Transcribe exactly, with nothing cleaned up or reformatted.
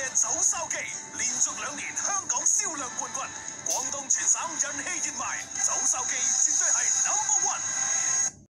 嘅走筲箕，連續兩年香港銷量冠軍，廣東全省人氣熱賣，走筲箕絕對係 number one。